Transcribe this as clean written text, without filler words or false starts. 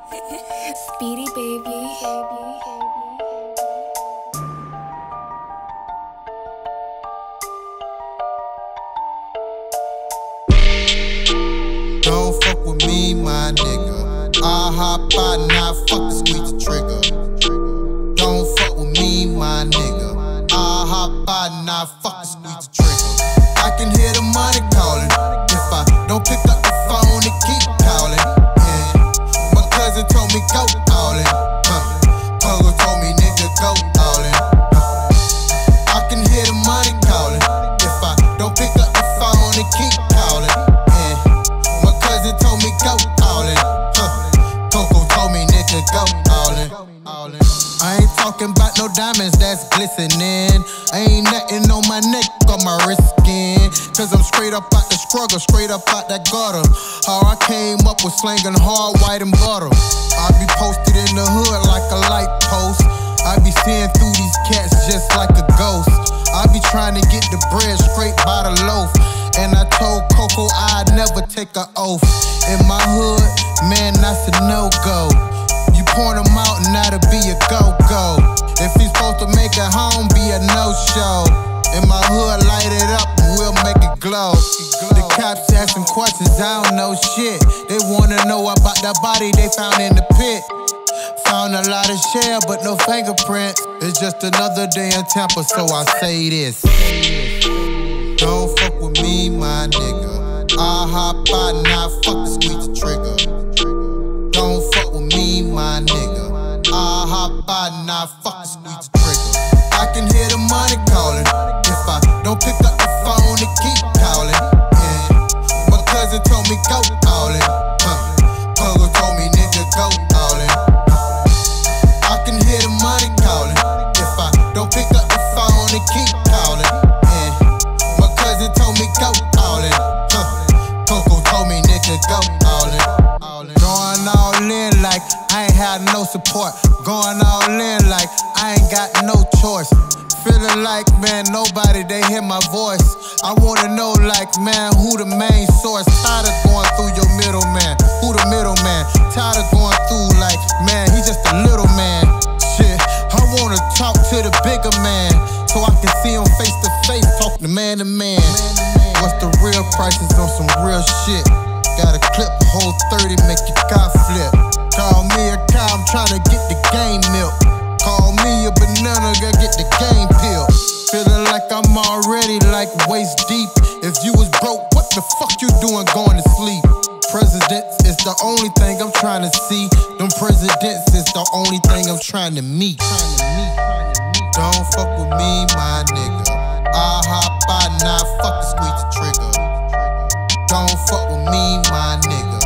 Speedy, baby. Don't fuck with me, my nigga. I hop out and I fuck the squeeze the trigger. Don't fuck with me, my nigga. I hop out and I fuck the squeeze the trigger. I can hear the money calling. If I don't pick up the phone, it keep calling. Yeah. My cousin told me go all in. Uncle told me nigga go all in. I can hear the money calling. If I don't pick up the phone, it keep calling. Yeah. My cousin told me go all in. Uncle told me nigga go all in. I ain't talking about no diamonds that's glistening. Ain't nothing on my neck or my wrist skin. Cause I'm straight up out the struggle, straight up out that gutter. How I came up with slanging hard white and butter. I be posted in the hood like a light post. I be seeing through these cats just like a ghost. I be trying to get the bread straight by the loaf. And I told Coco I'd never take an oath. In my hood, man, that's a no-go. You point him out and that'll be a go-go. If he's supposed to make it home, be a no-show. In my hood, light it up and we'll make it glow. The cops asking questions, I don't know shit. They wanna know about that body they found in the pit. Found a lot of shell, but no fingerprints. It's just another day in Tampa, so I say this. Don't fuck with me, my nigga. I hop out and I fuck the squeeze the trigger. Don't fuck with me, my nigga. I hop out and I fuck the squeeze the trigger. I can hear the money calling. If I don't pick up the phone, it keep calling. Yeah. My cousin told me go all in. Uncle told me nigga go all in. I can hear the money calling. If I don't pick up the phone, it keep calling. Yeah. My cousin told me go all in. Uncle told me nigga go all in. Going all in like I ain't had no support. Going all in like I ain't got no choice. Feeling like, man, nobody, they hear my voice. I wanna know, like, man, who the main source? Tired of going through your middleman. Who the middleman? Tired of going through, like, man, he just a little man. Shit, I wanna talk to the bigger man, so I can see him face to face, talk to man to man. What's the real prices on some real shit? Got a clip, hold 30, make your car flip. Call me a cow, I'm tryna get the game milk. Call me a banana, go get the game pill. Feeling like I'm already like waist deep. If you was broke, what the fuck you doing going to sleep? Presidents is the only thing I'm trying to see. Them presidents is the only thing I'm trying to meet. Don't fuck with me, my nigga. I hop out and I fuck the squeeze the trigger. Don't fuck with me, my nigga.